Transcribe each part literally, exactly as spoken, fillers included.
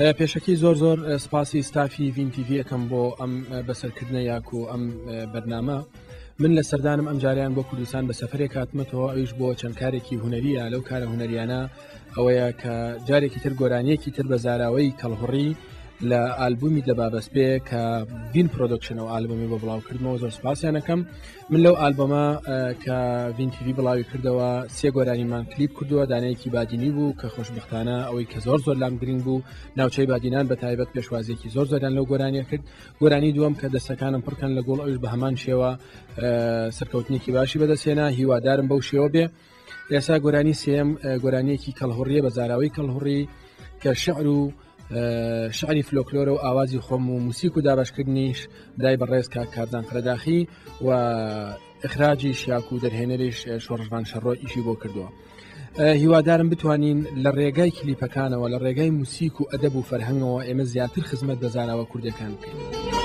پێشەکی زۆر زۆر سپاسی ستافی ڤینتیڤی ئەەکەم بۆ ئەم بەسەرکردنە یاک و ئەم بەرنامە. من لە سەردانم ئەم جاریان بۆ کوردستان بە سەفرێک هاتمەتەوە، ئەویش بۆ چەند کارێکی هوەریە. لەو کارە هوەریانە ئەوەیە کە جارێکی تر گۆرانیەکی تر بە زاراوەی کەڵهوڕی لە ئالبومی لە بابەسپێ کە ڤین پرۆدەکشنەوە ئالبومی بۆ بڵاوکردنەوە زۆر سپاسیانەکەم. من لەو ئالبەمە کە ڤینتیڤی بڵاوی کردەوە سێ گۆرانیمان کلیپ کردووە، دانەیەکی بادینی بوو کە خۆشبختانە ئەوەی کە زۆر زۆر لام گرنگ بوو ناوچەی بادینان بە تایبەت پێشوازێکی زۆر زۆران لەو گۆرانیە کرد. گۆرانی دووەم کە دەستەکانم پڕکەن لە گۆڵ ئەوش بە هەمان شێوە سەرکەوتنێکی باشی بەدەستێنا، هیوادارم بەو شێوە بێ. ئێستا گۆرانی سێم گۆرانیەکی کەڵهوڕیە بە زاراوەی کەڵهوڕی کە شعر و شعری فلۆکلۆرە و ئاوازی خۆم و موسیق و دابشکردنیش برای بەڕێز کا کاردان قەرداخی و ئەخراجی شیاک و دەرهێنەریش شۆڕژبان شەڕۆ ئیشی بۆ کردووە. هیوادارم بتوانین لە ڕێگای کلیپەکانەوە لە ڕێگای موسیق و ئەدەب و فەرهەنگەوە ئێمە زیاتر خزمەت بە زاراوە کوردەکان بکەین.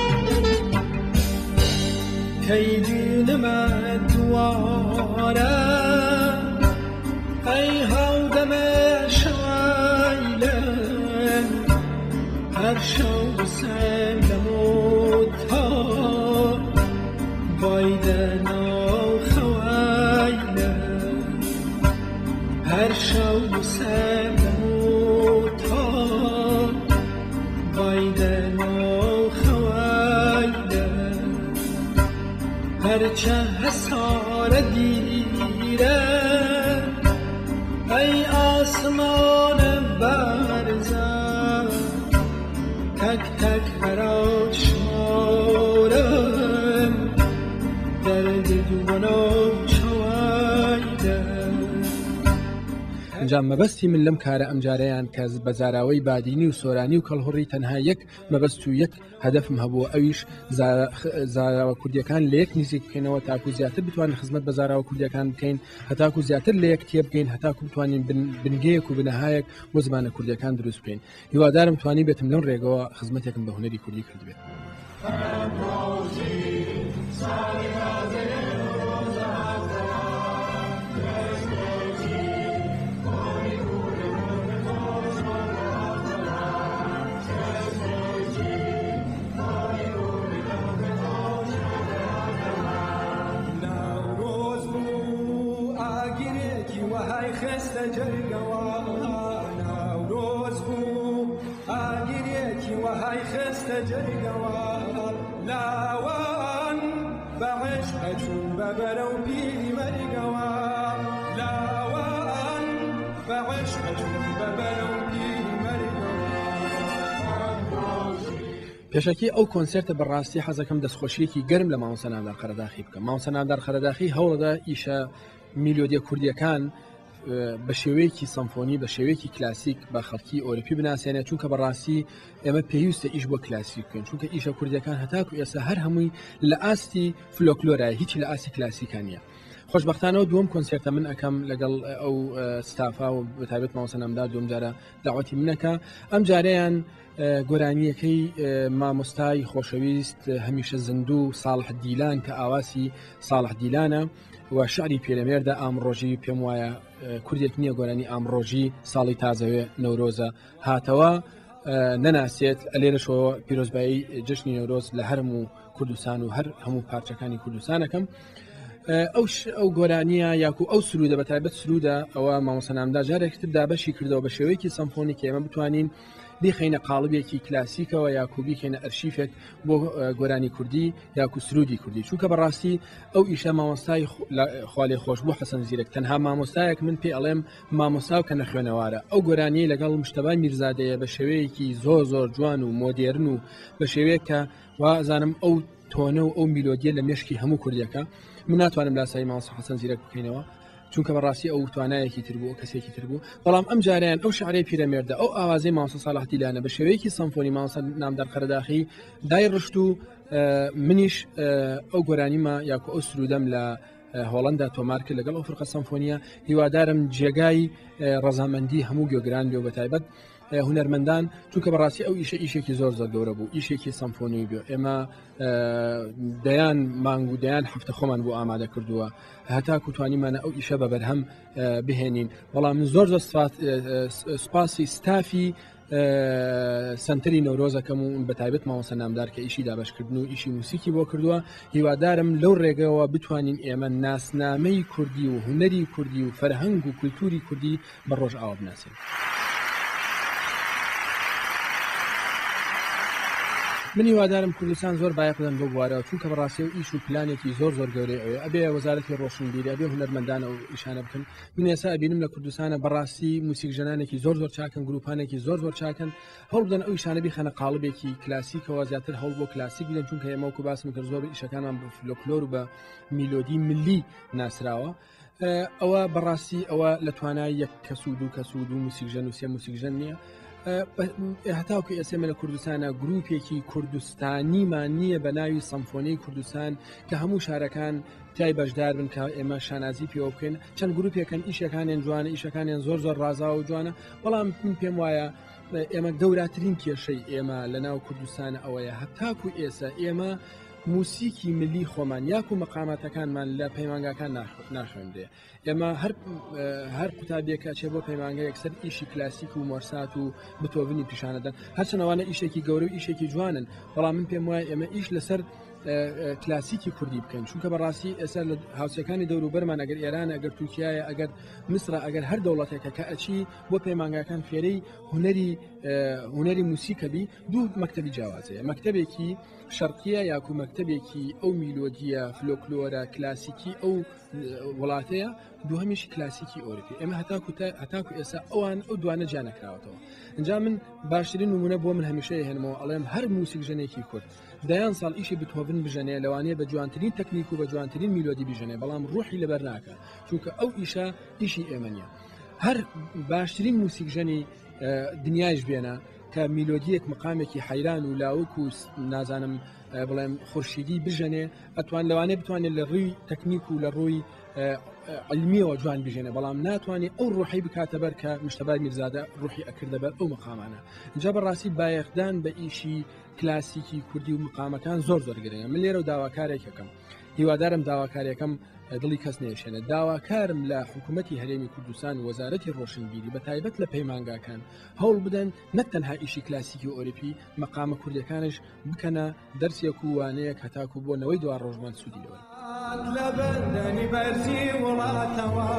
کەیبینمە دووارە ئەی هەڵدەمە شایلە هەر شەو بسەر لەمۆتا بایدە ناو خەوایلە هەر شەو بسەر لەمۆتا بایدە ناو خەوایلە هەرچە هەسارە دیرە ئەی ئاسمانە بەرزە تک تک هرات شمارم درد دوانم چوایده. ئەنجام مەبەستی من لەم کارە ئەمجارەیان کە بە زاراوەی بادینی و سۆرانی و کەڵهوڕی تەنها یەک مەبەست و یەک هەدەفم هەبووە، ئەویش زاراوە کوردیەکان لە یەک نزیک بکەینەوە تاکو زیاتر بتوانین خزمەت بە زاراوە کوردیەکان بکەین، هەتاکو زیاتر لە یەک تێ بکەین، هەتاکو بتوانین بنگەیەک و بنەهایەک بۆ زمانە کوردیەکان دروست بکەین. هیوادارم توانی بێتم لەم ڕێگەوە خزمەتێکم بە هونەری کوردی کرد بێت. خسته جرگوان نوروز بو آگیریکی و های خسته جرگوان لاوان بعشق چون ببرو پیری مرگوان لاوان بعشق چون ببرو پیری مرگوان. پێشەکی ئەو کۆنسرتە بەڕاستی حەزەکەم دەستخۆشیەکی گەرم لە ماوەسە نامدار قەرداخی بکەم. ماوەسە نامدار قەرداخی هەوڵەدا ئیشە میلۆدیە کوردیەکان بە شێوەیەکی سەمفۆنی بە شێوەیەکی کلاسیک بە خەڵکی ئۆروپی بناسیێنێت، چونکە بەڕاستی ئێمە پێویستە ئیش بۆ کلاسیک بکەین، چونکە ئیشە کوردیەکان هەتاکو ئێستا هەر هەمووی لە ئاستی فلۆکلۆرە، هیچی لە ئاستی کلاسیکان نیە. خۆشبەختانەوە دووەم کۆنسرتە من ئەەکەم لەگەڵ ئەو ستافا و بەتابێت ماوەسە نامدار دوم جارە داواتی منەکە. ئەم جارەیان گۆرانیەکەی مامۆستای خۆشەویست هەمیشە زیندوو ساڵح دیلان کە ئاواسی ساڵح دیلانە و شعری پێرەمێردە ئامڕۆژی پێم وایە کوردێک نییە گۆرانی ئامڕۆژی ساڵی تازەوێ نەورۆزە هاتەوە نەناسێت ئەلێرەشەوە پیرۆزبایی جشنی نەورۆز لە هەرم و کوردستان و هەر هەموو پارچەکانی کوردستانەکەم. ئەو گۆرانیە یاکو ئەو سرودە بەتایبەت سرودە ئەوە مامۆسە نامدار جارێکتر دابەشی کردەوە بە شێوەیەکی سەمفۆنی کە ئێمە بتوانین بیخینە قاڵبێکی کلاسیکەوە یاکو بیخینە ئەرشیفێک بۆ گۆرانی کوردی یاکو سرودی کوردی، چونکە بەڕاستی ئەو ئیشە مامۆستای خاڵێ خۆش بوو حەسەن زیرەک تەنها مامۆستایەک من پێ ئەڵێم مامۆستا و کە نەخوێنەوارە. ئەو گۆرانی لەگەڵ مشتەبا میرزادەیە بە شێوەیەکی زۆر زۆر جوان و مۆدێرن و بە شێوەیە کە وازانم ئەو تۆنە و ئەو میلۆدیە لە مێشکی هەموو کوردیەکە من ناتوانم لاسایی مامۆستا حەسەن زیرەک بکەینەوە، چونکە بەڕاستی ئەو توانایەکی تر بوو کەسێکی تر بوو. بەڵام ئەم جاریان ئەو شعرەی پیرەمێردە ئەو ئاوازەی مامۆستا ساڵح دیلانە بە شێوەیەکی سەمفۆنی مامۆستا نامدار قەرداخی دای ڕشت و منیش ئەو گۆرانیمە یاکو ئەو سرودەم لە هۆڵندا تۆمار کرد لەگەڵ ئەو فرقە سەمفۆنیە. هیوادارم جێگای ڕەزامەندی هەموو گوێگران بێ و بەتایبەت هونەرمەندان، چونکە بەڕاستی ئەو ئیشە ئیشێکی زۆر زۆر گەورە بوو، ئیشێکی سەمفۆنی بێ. ئێمە دەیان مانگ و دەیان هەفتە خۆمان بۆ ئامادە کردووە هەتا کوتوانیمانە ئەو ئیشە بە بەرهەم بهێنین. بەڵام زۆر زۆر سپاسی ستافی سنتری نەورۆزەکەم و بەتایبەت مامۆستا نامدار کە ئیشی دابشکردن و ئیشی موسیقی بۆ کردووە هیوادارم لەو ڕێگەوە بتوانین ئێمە ناسنامەی کوردی و هونەری کوردی و فەرهەنگ و کولتوری کوردی بە ڕۆژ ئاوا بناسین. من هیوادارم کوردستان زۆر بایەق بدەن بۆ بوارەوە چونکە بەڕاستی و ئیش و پلانێکی زۆر زۆر گەورەی ئەوێ ئەبێ وەزارەتی ڕۆشنبیری ئەبێ هونەرمەندانە و ئیشانە بکەن. من ئێستا ئەبینم لە کوردستانە بەڕاستی موسیقژەنانێکی زۆر زۆر چاکن گروپانێکی زۆر زۆر چاکن هەوڵ بدەن ئەو ئیشانە بیخەنە قاڵبێکی کلاسیکەوە زیاتر هەوڵ بۆ کلاسیک بدەن چونکە ئێمە وەکو باسم کرد زۆر ئیشەکانمان بە فلۆکلۆر و بە میلۆدی ملی ناسراوە. ئەوە بەڕاستی ئەوە لە توانای یەک کەس و دوو کەس و دوو موسیقژەن و سێ موسیقژەن نییە. هەتاوکە ئێسێمە لە کوردستانە گروپێکی کوردستانیمان نییە بە ناوی سەمفۆنیی کوردستان کە هەموو شارەکان تای بەشدار بن کە ئێمە شانازی پێوە بکەین چەند گروپێکن ئیشەکانیان جوانە ئیشەکانیان زۆر زۆر ڕازاوە و جوانە بەڵام من پێم وایە ئێمە گەوراترین کێشەی ئێمە لە ناو کوردستانە ئەوەیە هەتاکو ئێستا ئێمە موسیقی ملی خۆمان یاکو مەقاماتەکانمان لە پەیمانگاکان ناخوێندێ ئێمە هەر قوتابیەکە چێ بۆ پەیمانگە یەکسەر ئیشی کلاسیک و مۆرسات و بتۆڤنی پیشانەدەن هەرچەنەوانە ئیشێکی گەورە و ئیشێکی جوانن بەڵام من پێم وایە ئێمە ئیش لەسەر کلاسیکی کوردی بکەین چونکە بەڕاستی ئێستا لە هاوسەکانی دەوروبەرمان ئەگەر ئێران ئەگەر تورکیایە ئەگەر میسرە ئەگەر هەر دەوڵەتێکە کە ئەچی بۆ پەیمانگاکان فێرەی هونەری هونەری موسیقەبی دوو مەکتەبی جیاوازەیە مەکتەبێکی شەرقیە یاکو مەکتەبێکی ئەو میلۆدیە فلۆکلۆرە کلاسیکی ئەو وڵاتەیە دووهەمیشی کلاسیکی ئۆروپی ئێمە هەتاکو ئێستا ئەوان ئەو دوانە جا نەکراوەتەوە اینجا من باشترین نمونە بۆ من هەمیشە هێنمەوە ئەڵێم هەر موسیقژنێکی کورد دایان ساڵ ئیشی بتۆڤن بژەنێ لەوانەیە بە جوانترین تەکنیک و بە جوانترین میلۆدی بژەنێ بەڵام ڕوحی لەبەر ناکە چونکە ئەو ئیشە ئیشی ئێمە نییە هەر باشترین موسیقژنی دنیایش بێنە کە میلۆدیەک مقامێکی حەیران و لاوک و نازانم بڵێم خورشیدی بژەنێ ئەتوان لەوانەیە بتوانێت لە ڕووی تەکنیک و لە ڕووی علمیەوە جوان بژێنێ بەڵام ناتوانێت ئەو ڕوحی بکاتە بەر کە مشتەبای میرزادە ڕوحی ئەکردە بەر ئەو مقامانە اینجا بەڕاستی بایەخدان بە ئیشی کلاسیکی کوردی و مقامەکان زۆر زۆر گرنگە من لێرە و داواکارێکەکەم هیوادارم داواکاریەکەم دڵی کەس نێشێنێت داواکارم لە حکوومەتی هەرێمی کوردستان و وەزارەتی ڕۆشنبیری بە تایبەت لە پەیمانگاکان هەوڵ بدەن نەتەنها ئیشی کلاسیکی ئۆروپی مەقامە کوردەکانش بکەنە دەرسێک و وانەیەک هەتاکو بۆ نەوەی دوا ڕۆژمان سوودی لەوەی لە بەندەنی بەرزی وڵاتەوە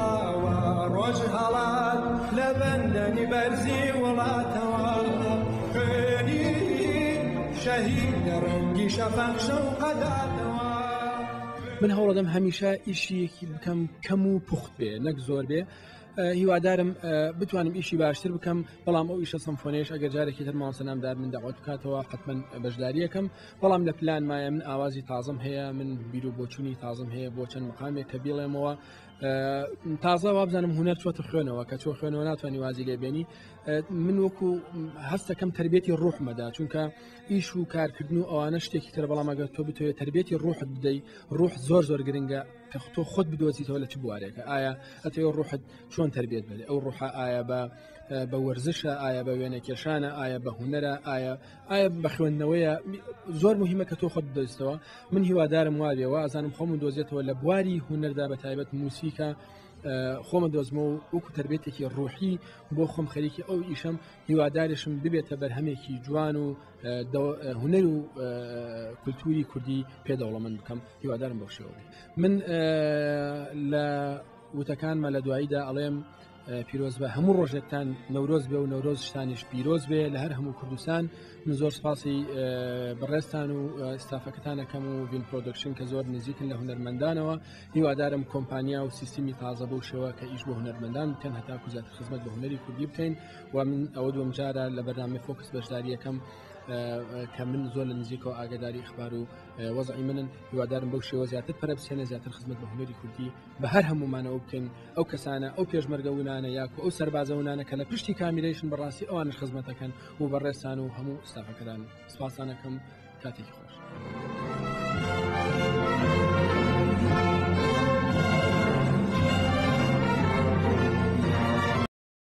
ڕۆژ هەڵات لە بەندەنی بەرزی وڵاتەوە خوێنی شەهید لە ڕەنگی شەفەق شەوقەداتەوە من هەوڵەدەم هەمیشە ئیشیەکی بکەم کەم و پوخت بێ نەک زۆر بێ هیوادارم بتوانم ئیشی باشتر بکەم بەڵام ئەو ئیشە سەمفۆنیش ئەگەر جارێکی تر مامۆستا نامدار من داوات بکاتەوە حتمەن بەشداریەکەم بەڵام لە پلان مایە من ئاوازی تازەم هەیە من بیر و بۆچوونی تازەم هەیە بۆ چەند مقامێک کە بیڵێمەوە تازە وابزانم هونەر چۆتە خوێنەوە کە چۆ خوێنەوە ناتوانانی وازی لێبێنی من وەکو هەستەکەم تربێتی ڕوح مەدا چونکە ئیش و کارکردن و ئەوانە شتێکی تر بەڵام ئەگەر تۆ بتوێت تربێتی ڕوحت بدەیت ڕوح زۆر زۆر گرنگە کە تۆ خۆت بدۆزیتەوە لە چ بوارێکە ئایا ئەتەوە ڕوحت چۆن تربێت بدەیت ئەو ڕوحە ئایا بە بە وەرزشە ئایا بە وێنەکێشانە ئایا بە هونەرە ئایا ئایا بە خوێندنەوەیە زۆر مهمە کە تۆ خۆت بدۆزیتەوە من هیوادارم وابێەوە ئازانم خۆم دۆزێتەوە لە بواری هونەردا بە تایبەت موسیقە خۆمە دۆزمە و وەکو تربێتێکی ڕوحی بۆ خۆم خەریکی ئەو ئیشم هیوادارشم ببێتە بەرهەمێکی جوان و هونەر و کولتوری کوردی پێدەوڵەمەند بکەم هیوادارم بەو شێوە من لە وتەکانمە لە دواییدا ئەڵێم پیرۆز بە هەموو ڕۆژێکتان نەورۆز بێ و نەورۆز شتانیش پیرۆز بێ لە هەر هەموو کوردستان من زۆر سپاسی بەڕێستان و ستافەکەتانەکەم و وین پرۆدەکشن کە زۆر نزیکن لە هونەرمەندانەوە هیوادارم کۆمپانیا و سیستمی تازە بەو شێوە کە ئیش بۆ هونەرمەندان بکەن هەتاکو زیاتر خزمەت بە هونەری کوردی بکەین و من ئەوە دووەم جارە لە بەرنامەی فۆکس بەشداریەکەم کە من زۆر لە نزیکەوە ئاگاداری ئەخبار و وەزعی منن هیوادارم بەو شێوە زیاتر پەرەبچێنە زیاتر خزمەت بە هونەری کوردی بە هەر هەمومانەوە بکەین ئەو کەسانە ئەو پێشمەرگەونانە یاکو ئەو سەربازەونانە کە لە پشتی کامیرەیشن بەڕاستی ئەوانش خزمەتەکەن و بەڕێستان و هەموو ستافەکەدان سپاسانەکەم کاتێکی خۆش.